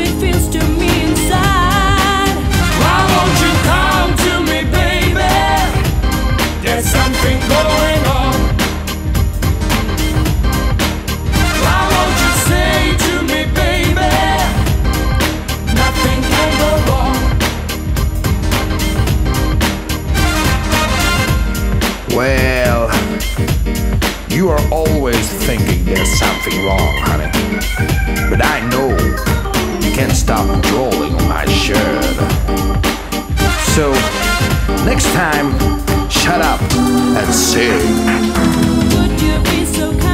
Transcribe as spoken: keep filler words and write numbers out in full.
it feels to me inside. Why won't you come to me, baby? There's something going on. Why won't you say to me, baby? Nothing can go wrong. Well, you are always thinking there's something wrong, honey. But I know you can't stop drawing on my shirt. So, next time, shut up and sing. Would you be so kind?